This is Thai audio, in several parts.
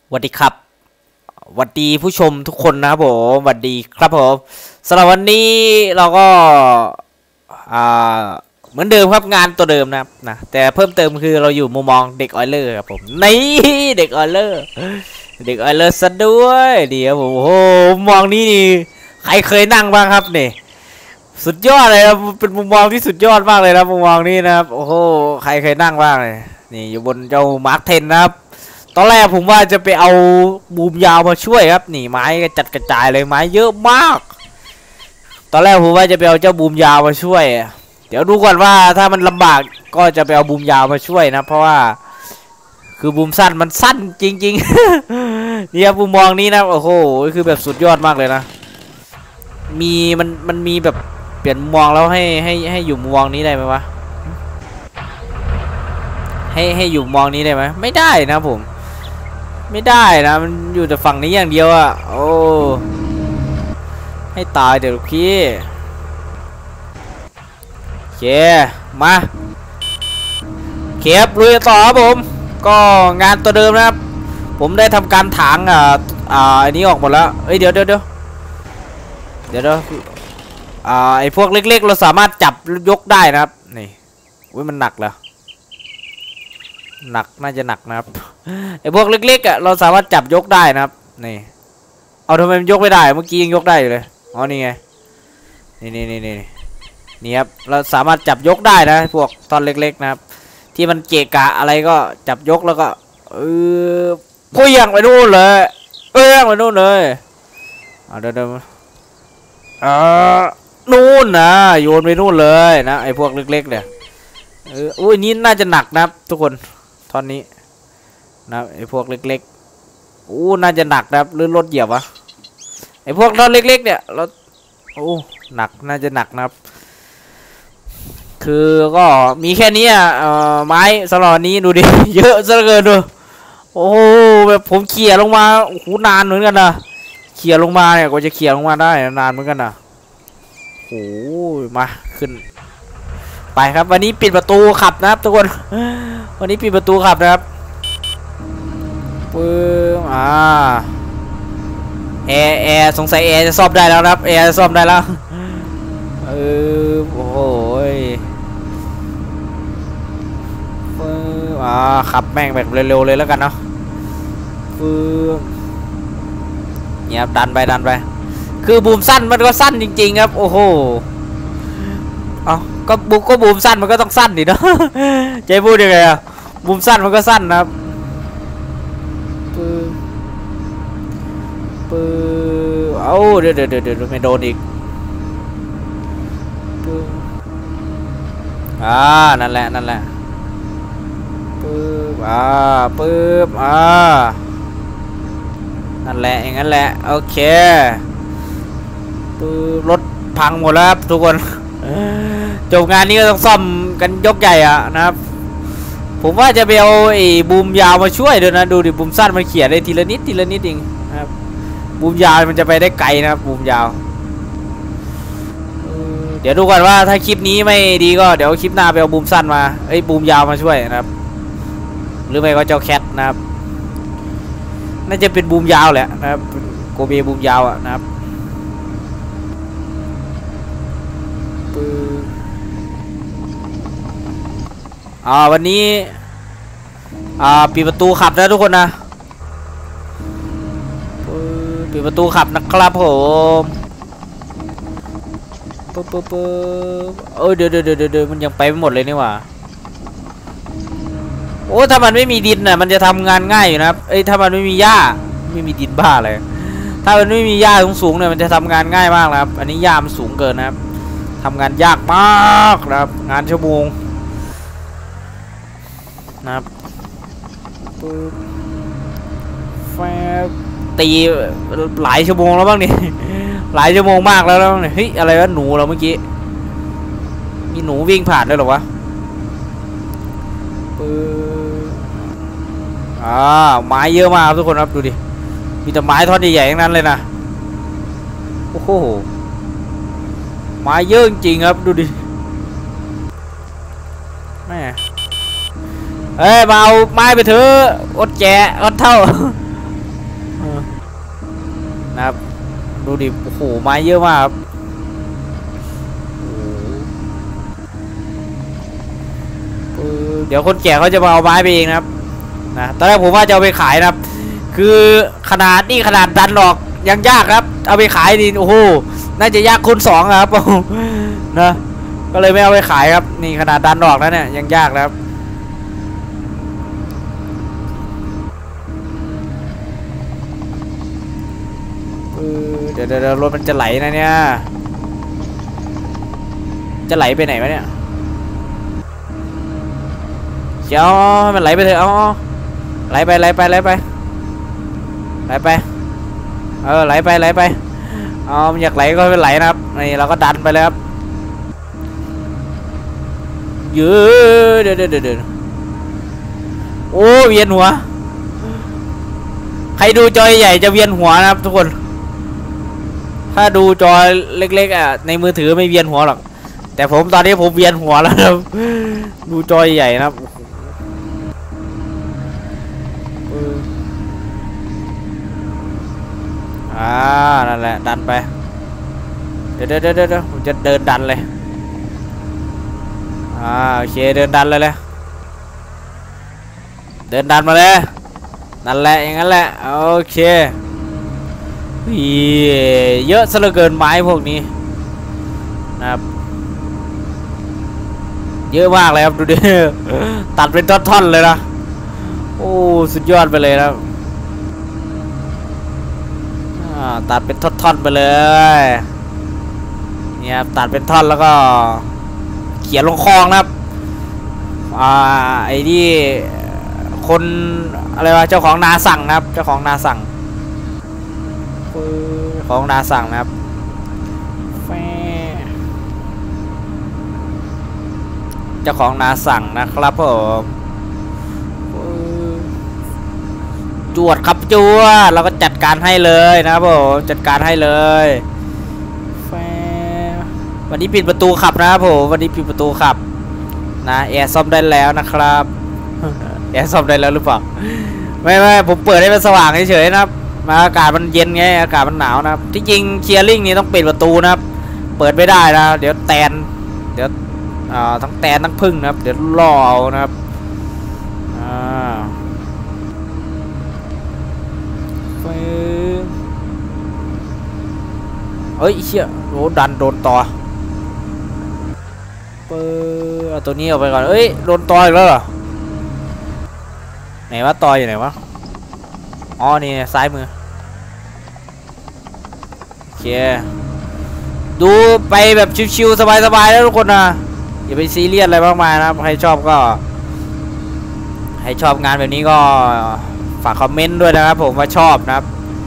สวัสดีครับสวัสดีผู้ชมทุกคนนะครับผมสวัสดีครับผมสำหรับวันนี้เราก็เหมือนเดิมครับงานตัวเดิมนะครับนะแต่เพิ่มเติมคือเราอยู่มุมมองเด็กออยเลอร์ครับผมนี่เด็กออยเลอร์ซะด้วยเดี๋ยวผมโอ้โหมองนี่ใครเคยนั่งบ้างครับนี่สุดยอดเลยครับเป็นมุมมองที่สุดยอดมากเลยนะมุมมองนี้นะครับโอ้โหใครเคยนั่งบ้างเลยนี่อยู่บนเจ้ามาร์ค10นะครับตอนแรกผมว่าจะไปเอาบูมยาวมาช่วยครับนี่ไม้จัดกระจายเลยไม้เยอะมากตอนแรกผมว่าจะไปเอาเจ้าบูมยาวมาช่วยเดี๋ยวดูก่อนว่าถ้ามันลำบากก็จะไปเอาบูมยาวมาช่วยนะเพราะว่าคือบูมสั้นมันสั้นจริงๆเนี่ยบูมมองนี้นะโอ้โหคือแบบสุดยอดมากเลยนะมีมันมีแบบเปลี่ยนมุมมองแล้วให้อยู่มุมมองนี้ได้ไหมวะให้อยู่มองนี้ได้ไหมไม่ได้นะผมไม่ได้นะมันอยู่แต่ฝั่งนี้อย่างเดียวอะโอ้ให้ตายเดี๋ยวพี่โอเคมาเก็บลุยต่อครับผมก็งานตัวเดิมนะครับผมได้ทำการถางอันนี้ออกหมดแล้วเอ้ยเดี๋ยวไอ้พวกเล็กๆเราสามารถจับยกได้นะครับนี่อุ้ยมันหนักเหรอหนักน่าจะหนักนะครับไอ้พวกเล็กๆอ่ะเราสามารถจับยกได้นะครับนี่เอาทำไมมันยกไม่ได้เมื่อกี้ยังยกได้อยู่เลยอ๋อนี่ไงนี่ครับเราสามารถจับยกได้นะพวกตอนเล็กๆนะครับที่มันเกะกะอะไรก็จับยกแล้วก็พุ่งไปนู่นเลยไปนู่นเลยเดี๋ยวนู่นนะโยนไปนู่นเลยนะไอ้พวกเล็กๆเนี่ยอุ้ยนี่น่าจะหนักนะครับทุกคนท่อนนี้นะไอ้พวกเล็กๆน่าจะหนักนะครับหรือรถเหยียบวะไอ้พวกท่อนเล็กๆเนี่ยรถหนักน่าจะหนักนะครับคือก็มีแค่นี้ไม้สลอนี้ดูดิ เยอะซะเกินดูโอ้แบบผมเขี่ยลงมาโอ้โหนานเหมือนกันนะเขี่ยลงมาเนี่ยกว่าจะเขี่ยลงมาได้นานเหมือนกันนะโอ้มาขึ้นไปครับวันนี้ปิดประตูขับนะครับทุกคนวันนี้ปิดประตูขับนะครับปึ๊บแอร์สงสัยแอร์จะซ่อมได้แล้วนะครับแอร์จะซ่อมได้แล้วโอ้โหปึ๊บขับแม่งแบบเร็วๆเลยแล้วกันเนาะปึ๊บเนี่ยดันไปคือบูมสั้นมันก็สั้นจริงๆครับโอ้โหก็บูมสั้นมันก็ต้องสั้นดิเนาะใจพูดยังไงอะบูมสั้นมันก็สั้นนะครับเดี๋ยวไม่โดนอีกนั่นแหละนั่นแหละอย่างนั้นแหละโอเครถพังหมดแล้วครับทุกคนจบงานนี้ก็ต้องซ่อมกันยกใหญ่นะครับผมว่าจะไปเอาไอ้บูมยาวมาช่วยด้วยนะดูดิบูมสั้นมันเขี่ยได้ทีละนิดเองนะครับบูมยาวมันจะไปได้ไกลนะครับบูมยาวเดี๋ยวดูก่อนว่าถ้าคลิปนี้ไม่ดีก็เดี๋ยวคลิปหน้าไปเอาบูมสั้นมาบูมยาวมาช่วยนะครับหรือไม่ก็เจ้าแคทนะครับน่าจะเป็นบูมยาวแหละนะครับโกเบบูมยาวนะครับวันนี้ปิดประตูขับนะทุกคนนะปิดประตูขับนะครับผมเดี๋ยวมันยังไปไม่หมดเลยนี่หว่าโอ้ถ้ามันไม่มีดินน่ะมันจะทำงานง่ายอยู่นะครับถ้ามันไม่มีหญ้าไม่มีดินบ้าเลยถ้ามันไม่มีหญ้าสูงเนี่ยมันจะทำงานง่ายมากนะครับอันนี้หญ้ามันสูงเกินนะครับทำงานยากมากนะครับงานชั่วโมงนะครับตีหลายชั่วโมงแล้วบ้างนี่หลายชั่วโมงมากแล้วเนี่ยเฮ้ยอะไรวะหนูเราเมื่อกี้มีหนูวิ่งผ่านด้วยหรอวะไม้เยอะมากทุกคนครับดูดิมีแต่ไม้ท่อนใหญ่ๆทั้งนั้นเลยนะโอ้โหไม้เยอะจริงครับดูดิแม่มาเอาไม้ไปเถอะอดแจอดเท่านะครับดูดิโอ้โหไม้เยอะมากครับเดี๋ยวคนแก่เขาจะมาเอาไม้ไปเองนะครับนะตอนแรกผมว่าจะเอาไปขายนะครับคือขนาดนี่ขนาดดันหรอกยังยากครับเอาไปขายดิโอ้โหน่าจะยากคูณ2ครับนะก็เลยไม่เอาไปขายครับนี่ขนาดดันหรอกนะเนี่ยยังยากนะครับเดี๋ยวรถมันจะไหลนะเนี่ยจะไหลไปไหนวะเนี่ยเจ้ามันไหลไปเถอะเอาไหลไปไหลไปไหลไปไหลไปไหลไปไหลไปมันอยากไหลก็ไม่ไหลนะครับนี่เราก็ดันไปเลยครับเยอะเดี๋ยวโอ้เวียนหัวใครดูจอใหญ่จะเวียนหัวนะครับทุกคนถ้าดูจอเล็กๆในมือถือไม่เวียนหัวหรอกแต่ผมตอนนี้ผมเวียนหัวแล้วครับดูจอใหญ่นะครับนั่นแหละดันไปเดี๋ยวผมจะเดินดันเลยโอเคเดินดันเลยเดินดันมาเลยนั่นแหละอย่างนั้นแหละโอเคเยอะซะเหลือเกินไม้พวกนี้นะครับเยอะมากเลยครับดูดิตัดเป็นท่อนๆเลยนะโอ้สุดยอดไปเลยนะตัดเป็นท่อนๆไปเลยเนี่ยตัดเป็นท่อนแล้วก็เขียนลงคลองนะครับไอ้ที่คนอะไรวะเจ้าของนาสั่งนะครับเจ้าของนาสั่งนะครับเจ้าของนาสั่งนะครับผมจวดครับจวดเราก็จัดการให้เลยนะครับผมจัดการให้เลยวันนี้ปิดประตูขับนะครับผมวันนี้ปิดประตูขับนะแอร์ซ่อมได้แล้วนะครับแอร์ซ่อมได้แล้วหรือเปล่าไม่ผมเปิดให้มันสว่างเฉยๆนะครับอากาศมันเย็นไงอากาศมันหนาวนะครับที่จริงเคลียร์ลิ่งนี่ต้องปิดประตูนะครับเปิดไม่ได้นะเดี๋ยวแตนทั้งแตนทั้งพึ่งนะครับเดี๋ยวล่อเอานะครับเฮ้ยเชี่ยโอ้ดันโดนต่อเอาตัวนี้ออกไปก่อนเอ้ยโดนต่ออีกแล้วเหรอไหนวะต่ออยู่ไหนวะอ๋อนี่ซ้ายมือโอเคดูไปแบบชิวๆสบายๆแล้วทุกคนนะอย่าไปซีเรียสอะไรมากมายนะใครชอบก็ให้ชอบงานแบบนี้ก็ฝากคอมเมนต์ด้วยนะครับผมว่าชอบนะครับ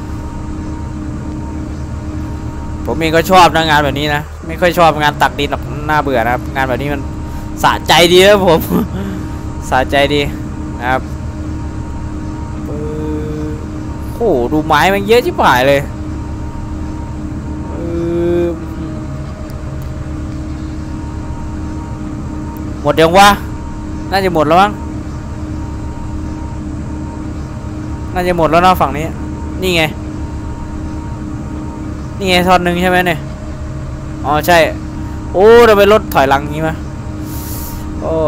ผมเองก็ชอบนะงานแบบนี้นะไม่ค่อยชอบงานตักดินหรอกน่าเบื่อนะครับงานแบบนี้มันสะใจดีนะผมสะใจดีนะครับโอ้ดูไม้มันเยอะชิบหายเลยหมดยังวะน่าจะหมดแล้วมั้งน่าจะหมดแล้วนะฝั่งนี้นี่ไงท่อนหนึ่งใช่ไหมเนี่ยอ๋อใช่โอ้เราไปรถถอยหลังงี้มาโอ้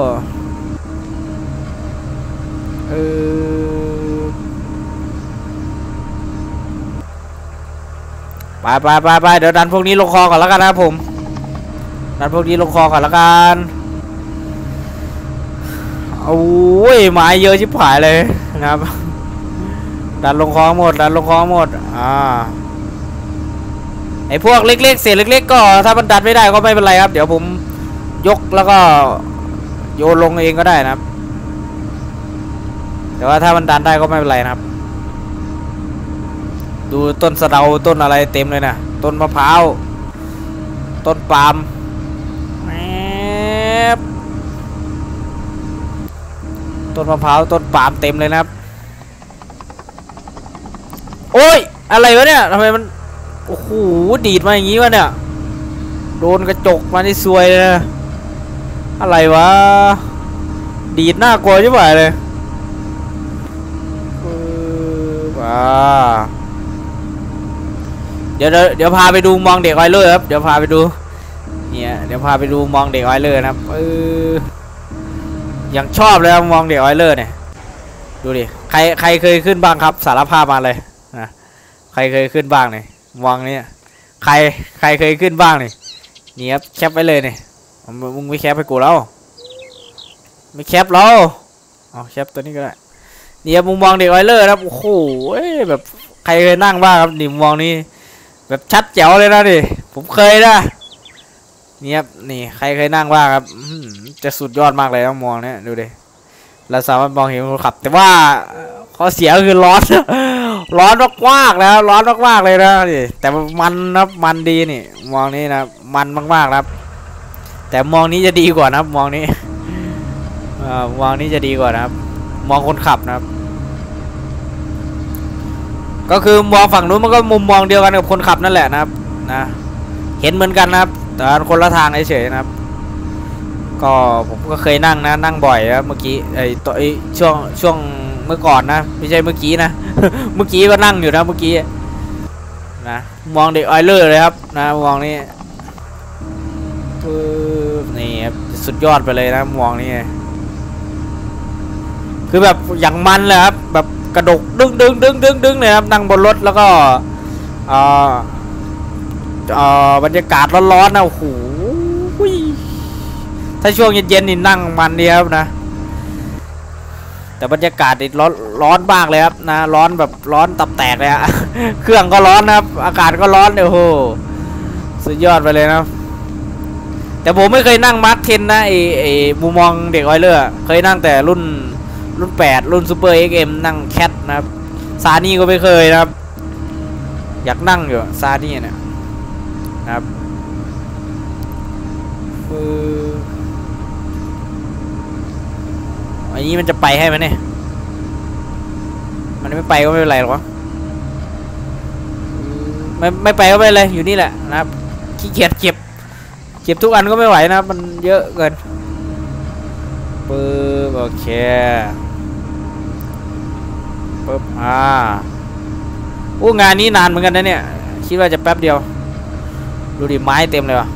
ไปเดี๋ยวดันพวกนี้ลงคอก่อนแล้วกันนะครับผมดันพวกนี้ลงคอก่อนแล้วกันโอ้ยไม้เยอะชิบหายเลยนะครับดันลงคอหมดไอ้พวกเล็กๆเศษเล็กๆก็ถ้ามันดันไม่ได้ก็ไม่เป็นไรครับเดี๋ยวผมยกแล้วก็โยนลงเองก็ได้นะครับแต่ว่าถ้ามันดันได้ก็ไม่เป็นไรนะครับดูต้นสะเดาต้นอะไรเต็มเลยนะต้นมะพร้าวต้นปาล์มต้นมะพร้าวต้นปาล์มเต็มเลยนะครับโอ้ยอะไรวะเนี่ยทำไมมันโอ้โหดีดมาอย่างงี้วะเนี่ยโดนกระจกมาที่ซวยเลยนะอะไรวะดีดน่ากลัวใช่ไหมเลยเดี๋ยวพาไปดูมองเด็กออยเลอร์ครับเดี๋ยวพาไปดูเนี่ยเดี๋ยวพาไปดูมองเด็กออยเลอร์นะครับยังชอบเลยครับมองเด็กออยเลอร์เนี่ยดูดิใครเคยขึ้นบ้างครับสารภาพมาเลยนะใครเคยขึ้นบ้างเนี่ยมองเนี่ยใครเคยขึ้นบ้างนี่ครับแคปไว้เลยเนี่ยมึงไม่แคปให้กูแล้วไม่แคปแล้วเอาแคปตัวนี้ก็ได้เนี่ยมุมมองเด็กออยเลอร์ครับโอ้โหแบบใครเคยนั่งบ้างครับนี่มุมมองนี้แบบชัดแจ๋วเลยนะดิผมเคยนะนี่ครับนี่ใครเคยนั่งบ้างครับจะสุดยอดมากเลยต้องมองเนี่ยดูดิเราสามารถมองเห็นคนขับแต่ว่าข้อเสียคือร้อนร้อนมากๆแล้วร้อนมากๆเลยนะดิแต่มันนะมันดีนี่มองนี้นะมันมากๆครับแต่มองนี้จะดีกว่านะมองนี้มองนี้จะดีกว่านะครับมองคนขับนะครับก็คือมองฝั่งนู้นมันก็มุมมองเดียวกันกับคนขับนั่นแหละนะครับนะเห็นเหมือนกันนะครับแต่คนละทางเฉยๆนะครับก็ผมก็เคยนั่งนะนั่งบ่อยนะเมื่อกี้ช่วงเมื่อก่อนนะไม่ใช่เมื่อกี้นะ เมื่อกี้ก็นั่งอยู่นะเมื่อกี้นะมองเด็กออยเลอร์เลยครับนะมองนี่นี่สุดยอดไปเลยนะมองนี่คือแบบอย่างมันเลยครับแบบกระดกดึงเลยครับนั่งบนรถแล้วก็บรรยากาศร้อนๆนะโอ้โหถ้าช่วงเย็นๆนี่นั่งมันดีครับนะแต่บรรยากาศนี่ร้อนมากเลยครับนะร้อนแบบร้อนตับแตกเลยอะ เครื่องก็ร้อนนะครับอากาศก็ร้อนโอ้โหสุดยอดไปเลยนะแต่ผมไม่เคยนั่งมาร์ค10นะไอมุมมองเด็กออยเลอร์เคยนั่งแต่รุ่น8รุ่นซูเปอร์XMนั่งแคทนะครับซานี่ก็ไม่เคยนะครับอยากนั่งอยู่ซานี่เนี่ยนะครับอันนี้มันจะไปให้ไหมเนี่ยมันไม่ไปก็ไม่เป็นไรหรอกไม่ไปก็ไม่เป็นไรอยู่นี่แหละนะครับขี้เกียจเก็บทุกอันก็ไม่ไหวนะครับมันเยอะเกินโอเคโอ้งานนี้นานเหมือนกันนะเนี่ยคิดว่าจะแป๊บเดียวดูดิไม้เต็มเลยว่ะ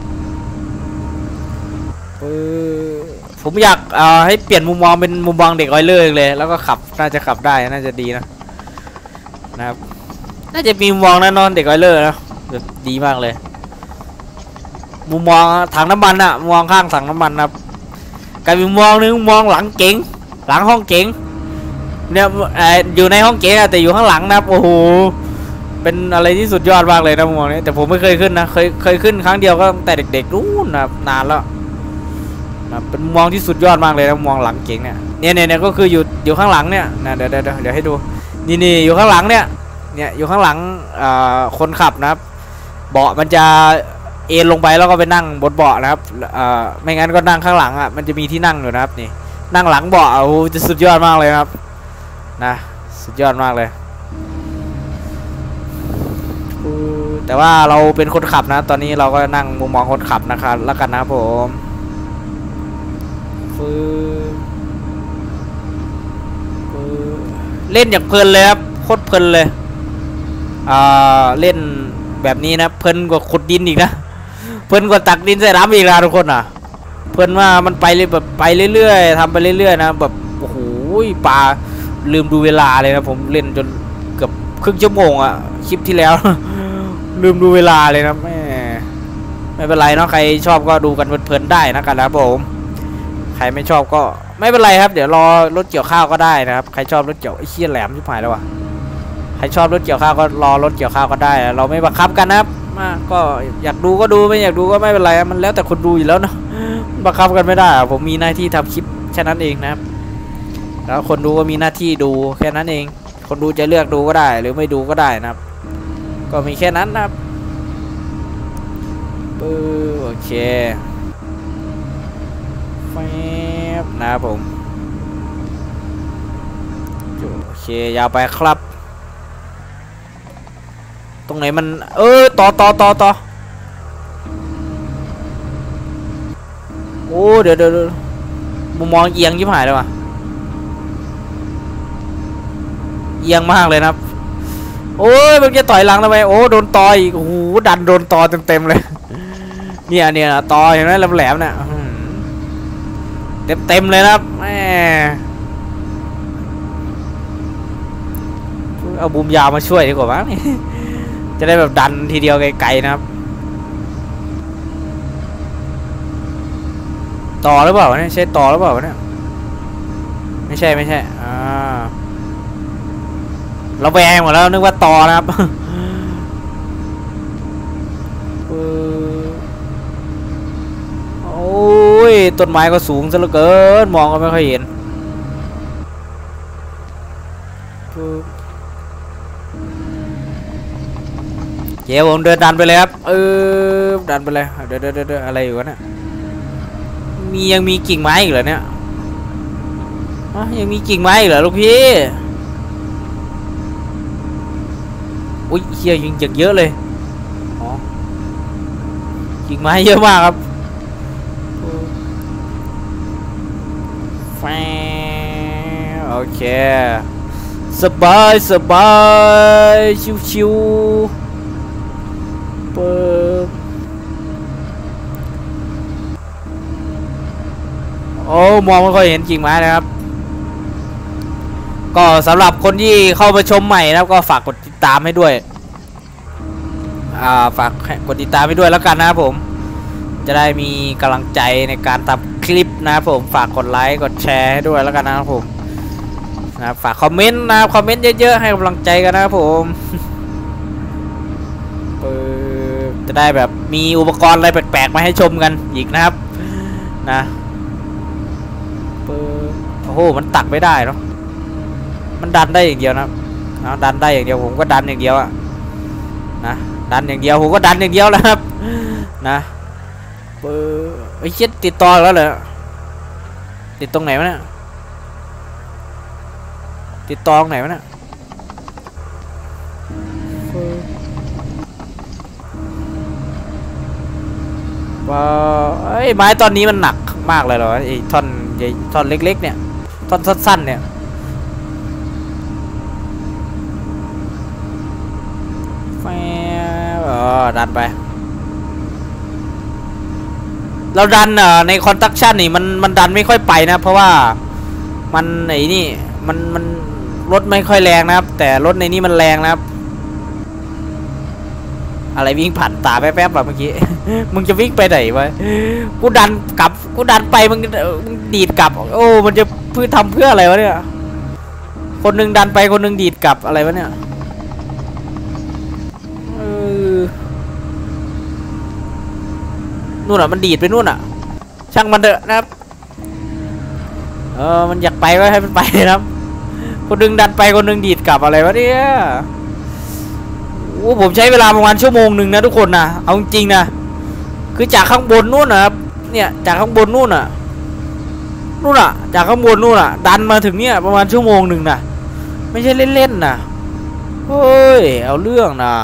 ผมอยากให้เปลี่ยนมุมมองเป็นมุมมองเด็กออยเลอร์เลยแล้วก็ขับน่าจะขับได้น่าจะดีนะครับน่าจะมีมุมมองแน่นอนเด็กออยเลอร์นะแบบดีมากเลยมุมมองถังน้ำมันอะมองข้างถังน้ำมันนะครับกับมุมมองนึงมองหลังเก๋งหลังห้องเก๋งเนี่ยอยู่ในห้องเก๋งแต่อยู่ข้างหลังนะครับโอ้โหเป็นอะไรที่สุดยอดมากเลยนะมุมมองนี้แต่ผมไม่เคยขึ้นนะเคยขึ้นครั้งเดียวก็ตั้งแต่เด็กๆนู้นนะนานแล้วเป็นมองที่สุดยอดมากเลยนะมองหลังเก๋งเนี่ยก็คืออยู่ข้างหลังเนี่ยนะเดี๋ยวให้ดูนี่อยู่ข้างหลังเนี่ยอยู่ข้างหลังคนขับนะครับเบาะมันจะเอ็นลงไปแล้วก็ไปนั่งบนเบาะนะครับไม่งั้นก็นั่งข้างหลังอ่ะมันจะมีที่นั่งอยู่นะครับนี่นั่งหลังเบาะโอ้โหจะสุดยอดมากเลยครับนะสุดยอดมากเลยแต่ว่าเราเป็นคนขับนะตอนนี้เราก็นั่งมุมมองคนขับนะครับแล้วกันนะผมเล่นอย่างเพลินเลยครับโคตรเพลินเลยเล่นแบบนี้นะเพลินกว่าขุดดินอีกนะเพลินกว่าตักดินใส่น้ำอีกนะทุกคนอ่ะเพลินว่ามันไปเลยแบบไปเรื่อยๆทำไปเรื่อยๆนะแบบโอ้โหปลาลืมดูเวลาเลยนะผมเล่นจนเกือบครึ่งชั่วโมงอ่ะคลิปที่แล้ว ลืมดูเวลาเลยนะไม่เป็นไรเนาะใครชอบก็ดูกันเพลินๆได้นะครับผมใครไม่ชอบก็ไม่เป็นไรครับเดี๋ยวรอรถเกี่ยวข้าวก็ได้นะครับใครชอบรถเกี่ยวไอ้เชี่ยแหลมชิบหายแล้ววะใครชอบรถเกี่ยวข้าวก็รอรถเกี่ยวข้าวก็ได้เราไม่บังคับกันนะครับก็อยากดูก็ดูไม่อยากดูก็ไม่เป็นไรมันแล้วแต่คนดูอยู่แล้วเนาะบังคับกันไม่ได้ผมมีหน้าที่ทำคลิปแค่นั้นเองนะครับแล้วคนดูก็มีหน้าที่ดูแค่นั้นเองคนดูจะเลือกดูก็ได้หรือไม่ดูก็ได้นะครับก็มีแค่นั้นนะครับโอเคนะครับผมโอเคยาวไปครับตรงไหนมันต่อโอ้เดี๋ยวมุมมองเอียงยิ่งหายเลยว่ะเอียงมากเลยนะครับโอ้ยมันจะต่อยหลังทำไมโอ้โดนต่อยโอ้โหดันโดนต่อเต็มเลยเนี่ยต่อเห็นไหมแหลมๆน่ะเต็มเลยนะครับแม่เอาบูมยาวมาช่วยดีกว่ามั้งนี่จะได้แบบดันทีเดียวไกลๆนะครับต่อหรือเปล่าเนี่ยใช่ต่อหรือเปล่าเนี่ยไม่ใช่เราแวงหมดแล้วนึกว่าต่อนะครับโอ้ยต้นไม้ก็สูงซะเหลือเกินมองก็ไม่ค่อยเห็นเจ๊ผมเดินดันไปเลยครับดันไปเลยเดี๋ยวอะไรอยู่วะเนี่ยยังมีกิ่งไม้อีกเหรอเนี่ยยังมีกิ่งไม้อีกเหรอลูกพี่อุ้ยเฮียยิงเยอะเลยอ๋อกิ่งไม้เยอะมากครับโอเคสบายชิวๆเปิดโอ้มองไม่ค่อยเห็นกิ่งไม้นะครับก็สำหรับคนที่เข้ามาชมใหม่นะครับก็ฝากกดติดตามให้ด้วยฝากกดติดตามให้ด้วยแล้วกันนะครับผมจะได้มีกำลังใจในการทำคลิปนะครับผมฝากกดไลค์กดแชร์ให้ด้วยแล้วกันนะครับผมนะฝากคอมเมนต์นะครับคอมเมนต์เยอะๆให้กำลังใจกันนะครับผมจะได้แบบมีอุปกรณ์อะไรแปลกๆมาให้ชมกันอีกนะครับนะโอ้โหมันตักไม่ได้เนาะมันดันได้อย่างเดียวนะดันได้อย่างเดียวผมก็ดันอย่างเดียวอะนะดันอย่างเดียวผมก็ดันอย่างเดียวแล้วครับนะไอ้เช็ดติดต่อแล้วเหรอติดตรงไหนวะเนี่ยติดต่อตรงไหนวะเนี่ยไอ้ไม้ตอนนี้มันหนักมากเลยเหรอไอ้ท่อนใหญ่ท่อนเล็กๆเนี่ยท่อนสั้นๆเนี่ยดันไปเราดันในคอนสตรักชั่นนี่มันดันไม่ค่อยไปนะเพราะว่ามันไอ้นี่มันรถไม่ค่อยแรงนะครับแต่รถในนี้มันแรงนะครับอะไรวิ่งผ่านตาแป๊บๆแบบเมื่อกี้ มึงจะวิ่งไปไหนวะกูดันกลับกูดันไปมึงดีดกลับโอ้มันจะทำเพื่ออะไรวะเนี่ยคนหนึ่งดันไปคนหนึ่งดีดกลับอะไรวะเนี่ยนู่นอ่ะมันดีดไปนู่นอ่ะช่างมันเถอะนะครับมันอยากไปก็ให้มันไปนะครับคนนึงดันไปคนนึงดีดกลับอะไรวะเนี่ยโอ้ผมใช้เวลาประมาณชั่วโมงหนึ่งนะทุกคนนะเอาจริงๆนะคือจากข้างบนนู่นนะครับเนี่ยจากข้างบนนู่นอ่ะจากข้างบนนู่นอ่ะดันมาถึงเนี่ยประมาณชั่วโมงหนึ่งนะไม่ใช่เล่นๆนะเฮ้ยเอาเรื่องนะ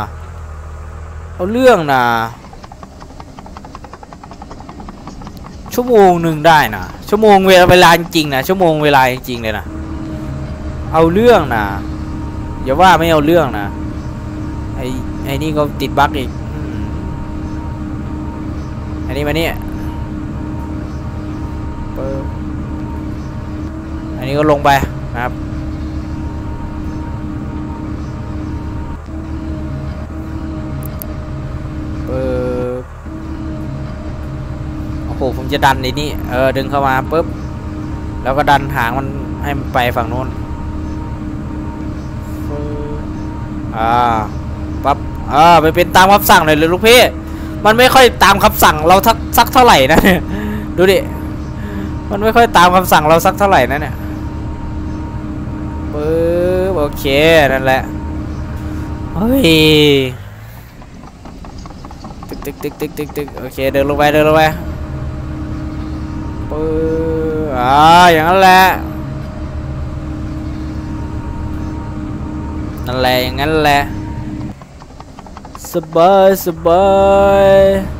ชั่วโมงหนึ่งได้นะชั่วโมงเวลาจริงนะชั่วโมงเวลาจริงเลยนะเอาเรื่องนะอย่าว่าไม่เอาเรื่องนะไอ้นี่ก็ติดบั๊กอีกอันนี้มาเนี่ยอันนี้ก็ลงไปนะครับโอ้โหผมจะดันในนี่ดึงเข้ามาปุ๊บแล้วก็ดันหางมันให้มันไปฝั่งโน้นปั๊บไปเป็นตามคำสั่งเลยลูกพี่มันไม่ค่อยตามคำสั่งเราสักเท่าไหร่นะดูดิมันไม่ค่อยตามคำสั่งเราสักเท่าไหร่นะเนี่ยปึ๊บโอเคนั่นแหละเฮ้ยตึกโอเคเดินลงไปปึ๊บอย่างนั้นแหละอย่างนั้นแหละสบาย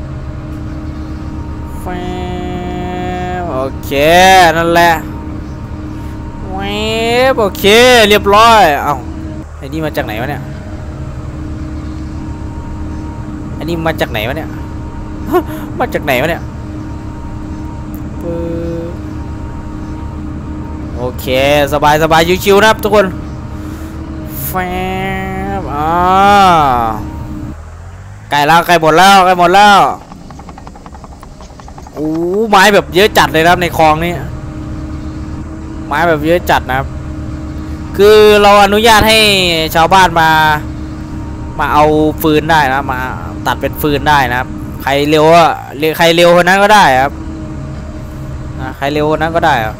โอเคนั่นแหละโอเคเรียบร้อยเอ้าไอ้นี่มาจากไหนวะเนี่ยนี่มาจากไหนวะเนี่ย มาจากไหนวะเนี่ยโอเคสบายสบายชิวๆนะครับทุกคนแฟบใกล้แล้วใกล้หมดแล้วใกล้หมดแล้วโอ้ไม้แบบเยอะจัดเลยครับในคลองนี้ไม้แบบเยอะจัดนะครับคือเราอนุญาตให้ชาวบ้านมาเอาฟืนได้นะมาตัดเป็นฟืนได้นะครับใครเร็วอะใครเร็วคนนั้นก็ได้ครับใครเร็วคนนั้นก็ได้ครับ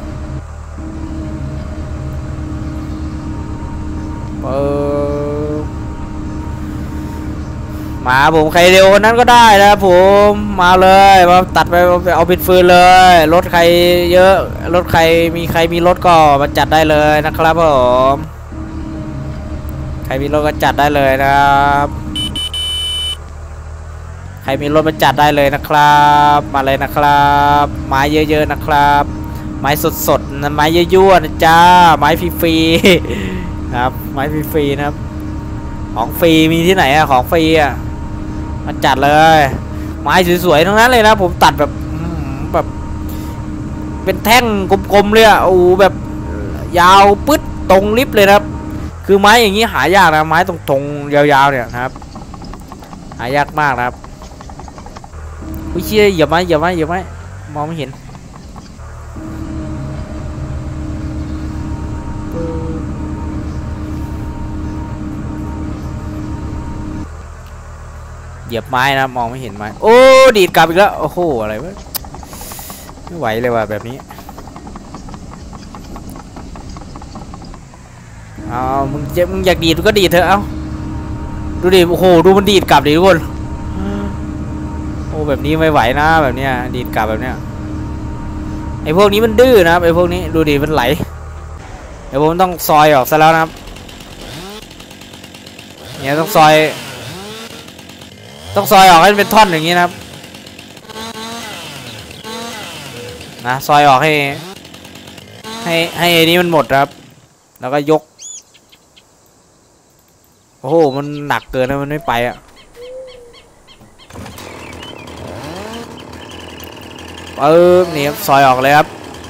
มาผมใครเร็วคนนั้นก็ได้นะผมมาเลยมาตัดไปเอาเป็นฟืนเลยรถใครเยอะรถใครมีรถก็มาจัดได้เลยนะครับผมใครมีรถก็จัดได้เลยนะครับใครมีรถมาจัดได้เลยนะครับมาเลยนะครับไม้เยอะๆนะครับไม้สดๆนะไม้ยั่วๆนะจ้าไม้ฟรีๆครับไม้ฟรีๆนะครับของฟรีมีที่ไหนอะของฟรีอะมาจัดเลยไม้สวยๆทั้งนั้นเลยนะผมตัดแบบเป็นแท่งกลมๆเลยอะโอ้แบบยาวปึ๊ดตรงลิบเลยครับคือไม้อย่างนี้หายากนะไม้ตรงๆยาวๆเนี่ยนะครับหายากมากนะครับอุ้ยเชี่ยอย่าไม้มองไม่เห็นเหยียบไม้นะมองไม่เห็นไม้โอ้ดีดกลับอีกแล้วโอ้โหอะไรวะไม่ไหวเลยว่ะแบบนี้เอามึงอยากดีดก็ดีดเถอะเอาดูดิโอ้โหดูมันดีดกลับดิทุกคนโอ้แบบนี้ไม่ไหวนะแบบเนี้ยดีดกลับแบบเนี้ยไอ้พวกนี้มันดื้อนะครับไอ้พวกนี้ดูดิมันไหลเดี๋ยวผมต้องซอยออกซะแล้วนะครับเนี่ยต้องซอยออกให้เป็นท่อนอย่างนี้นะครับนะซอยออกให้ไอ้นี้มันหมดครับแล้วก็ยกโอ้โหมันหนักเกินนะมันไม่ไปอ่ะนี่ครับซอยออกเลยครับ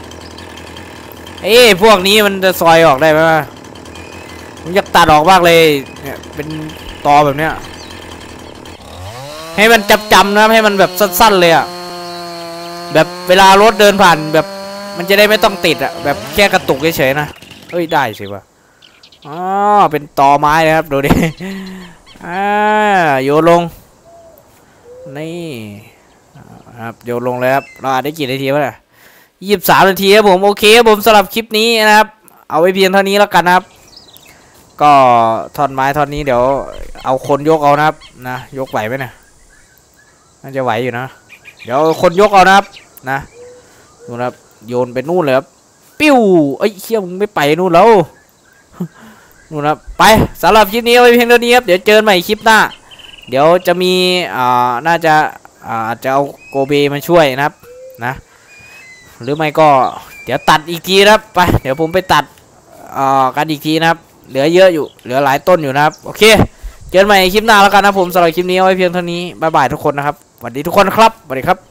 พวกนี้มันจะซอยออกได้ไหมผมอยากตัดออกมากเลยเนี่ยเป็นตอแบบเนี้ยให้มันจำนะให้มันแบบสั้นๆเลยอ่ะแบบเวลารถเดินผ่านแบบมันจะได้ไม่ต้องติดอ่ะแบบแค่กระตุกเฉยๆนะเฮ้ยได้สิวะอ๋อเป็นตอไม้นะครับดูดิโยนลงนี่ครับโยนลงเลยครับเราได้กี่นาทีวะเนี่ย23 นาทีครับผมโอเคครับผมสำหรับคลิปนี้นะครับเอาไว้เพียงเท่านี้แล้วกันนะครับก็ท่อนไม้ท่อนนี้เดี๋ยวเอาคนยกเอานะครับนะยกไหวไหมเนี่ยน่าจะไหวอยู่นะเดี๋ยวคนยกเอานะครับนะดูนะครับโยนไปนู่นเลยครับปิ้วเชี่ยมึงไม่ไปนู่นแล้วนู่นครับไปสำหรับคลิปนี้เอาไว้เพียงเท่านี้ครับเดี๋ยวเจอกันใหม่คลิปหน้าเดี๋ยวจะมีน่าจะอาจจะเอาโกเบมาช่วยนะครับนะหรือไม่ก็เดี๋ยวตัดอีกทีนะครับไปเดี๋ยวผมไปตัดกันอีกทีนะครับเหลือเยอะอยู่เหลือหลายต้นอยู่นะครับโอเคเจอกันใหม่คลิปหน้าแล้วกันนะผมสำหรับคลิปนี้เอาไว้เพียงเท่านี้บ๊ายบายทุกคนนะครับสวัสดีทุกคนครับสวัสดีครับ